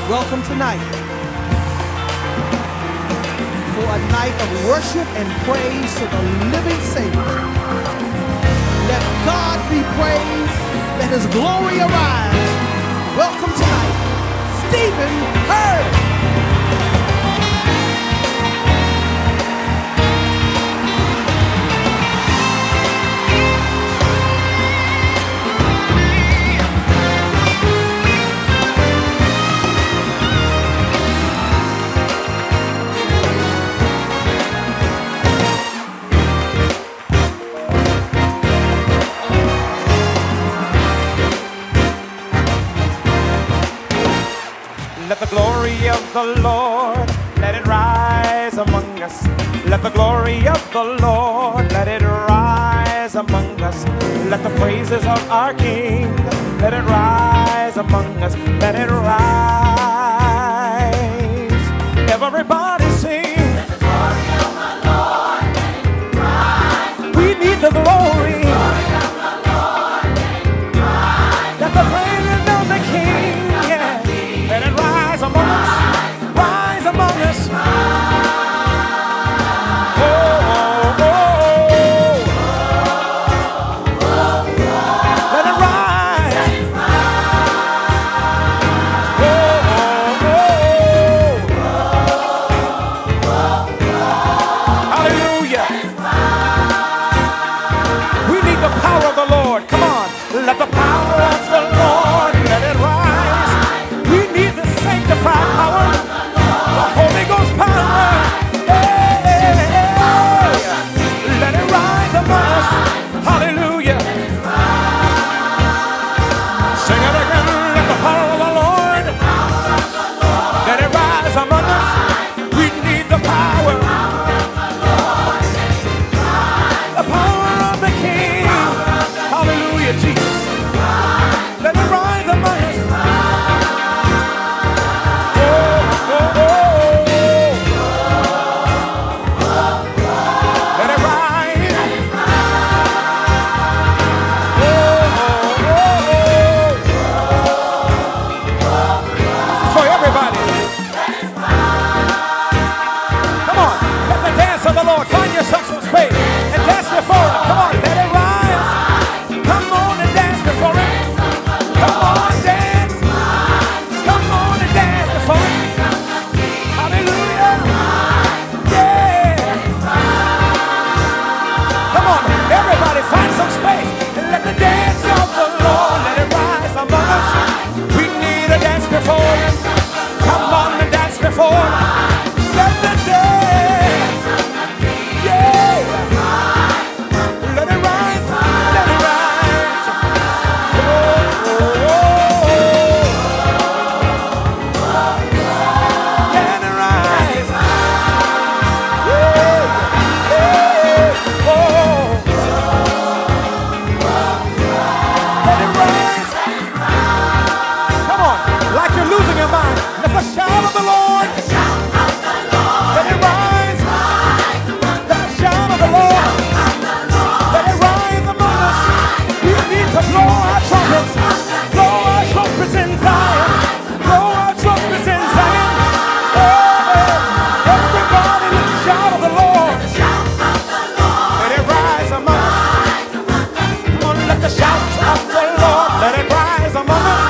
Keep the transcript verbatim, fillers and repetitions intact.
welcome tonight for a night of worship and praise to the living Savior. Let God be praised. Let His glory arise. Welcome tonight, Stephen Hurd. Let the glory of the Lord, let it rise among us. Let the glory of the Lord, let it rise among us. Let the praises of our King, let it rise among us. Let it rise. Everybody sing. Let the glory of the Lord, let it rise. We need the glory. Glory of the Lord, let it rise. Let the praises of the King, yeah, let it rise among us, rise among us. Oh, oh, oh, oh. Let it rise. Oh, oh, oh. Hallelujah. We need the power of the Lord. Come on. Let the power of the Lord, let it rise. We need the sanctified power, the Holy Ghost power. Hey, hey, hey. Let it rise among us. Hallelujah. Sing it again. Let the power of the Lord, let it rise among us. We need the power, the power of the King. Hallelujah, Jesus. Let it rise among us. Lord, find yourself some space and dance before Him. Come on, let it rise. Come on and dance before Him. Come on, dance. Come on and dance before Him. Hallelujah. Yeah. Come on, everybody, find some space and let the dance of the Lord, let it rise among us. We need a dance before Him. Come on and dance before Him. Let the dance. Let the shout of the Lord, let it rise. Let the shout of the Lord, let it rise among us. We need to blow our trumpets, blow our trumpets in Zion, blow our trumpets in Zion. Oh, everybody, let the shout of the Lord, let it rise among us. Come on, let the shout of the Lord, let it rise among us.